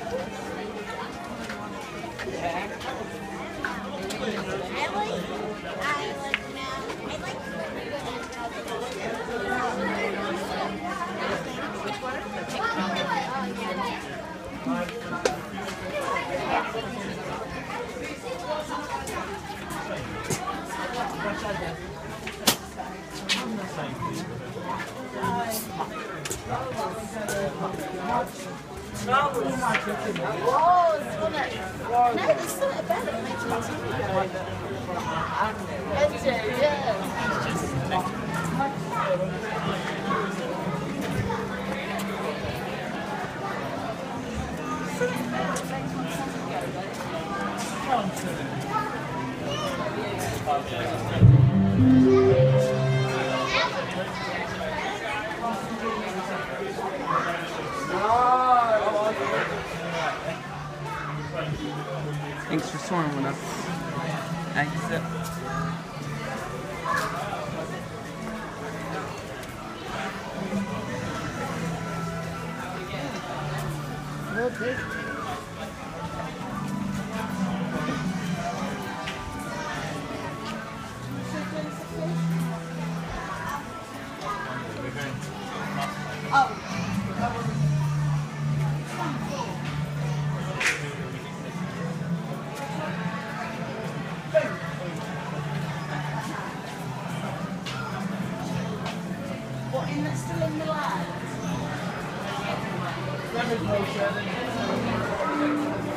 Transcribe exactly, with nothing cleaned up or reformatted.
Oh, it's gonna. No, there's something about it that makes my tummy go. That's it, yeah. Thanks for soaring with us. Exit. Well, big. Oh. What, in the, still in the lab?